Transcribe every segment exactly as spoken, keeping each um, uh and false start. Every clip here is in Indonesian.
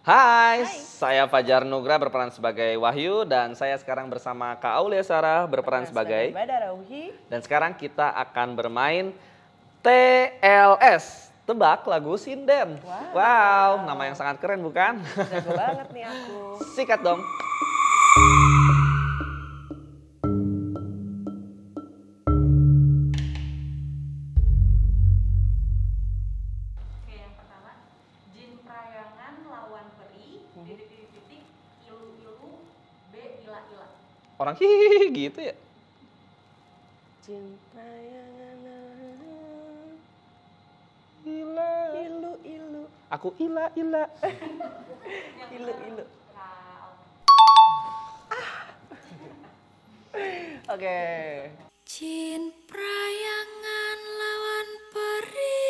Hai, Hai, saya Fajar Nugra berperan sebagai Wahyu dan saya sekarang bersama Kak Aulia Sarah berperan sebagai Badara Uhi. Dan sekarang kita akan bermain T L S, tebak lagu sinden. Wow, wow nama yang sangat keren bukan? Jago banget nih aku. Sikat dong. Orang hihihi gitu ya. Cinta yang ila ilu ilu. Aku ila ila. ilu ilu. Oke. Okay. Jin prayangan lawan peri.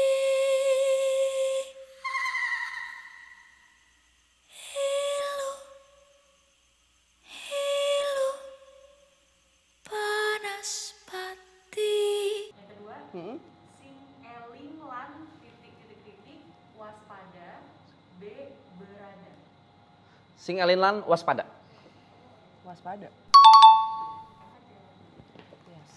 Hmm? Sing eling lan titik titik titik waspada B berada. Sing eling lan waspada. Waspada. Yes.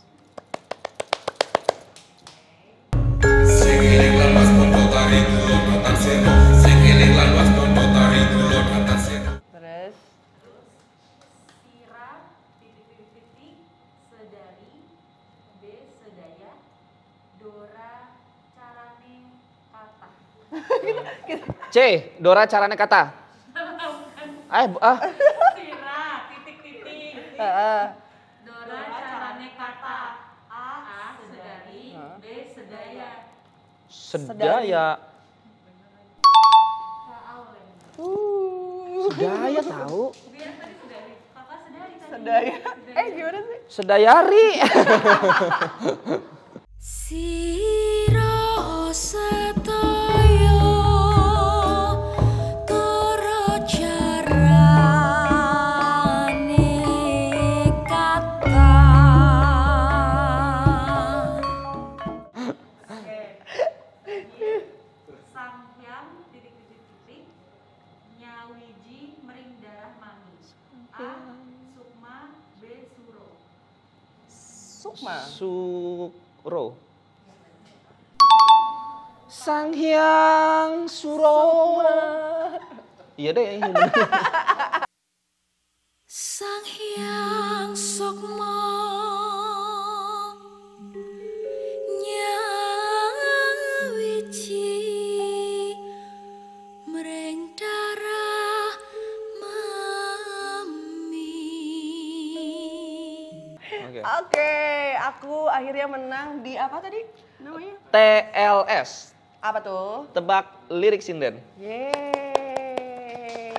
Sing eling lan waspada tari dulur tatan seno. Sing eling lan waspada tari dulur tatan seno. Terus Sira titik titik titik sedari B sedaya Dora carane kata. C. Dora carane kata. Eh, ah. Sira titik titik uh, Dora carane kata. A, A sedari B sedaya. Sedaya. uh, Sedaya tahu. Biar tadi sedari. Kakak sedari tadi. sedaya. Eh gimana sih? Sedayari. Siro setoyo toro carane kata. Sang Hyang titik titik titik nyawiji mering darah manis. A. Sukma B. Suro. Sukma. Suro. Sang Hyang Suro. Iya deh. Iya bener. Sang Hyang Sukma nyawiji mring darah mami. Oke. Oke, aku akhirnya menang di apa tadi namanya? T L S, Apa tuh? tebak lirik sinden. Yeay.